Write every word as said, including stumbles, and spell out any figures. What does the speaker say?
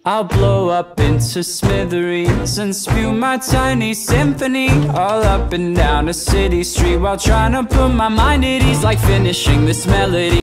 I'll blow up into smithereens and spew my tiny symphony all up and down a city street, while trying to put my mind at ease, like finishing this melody.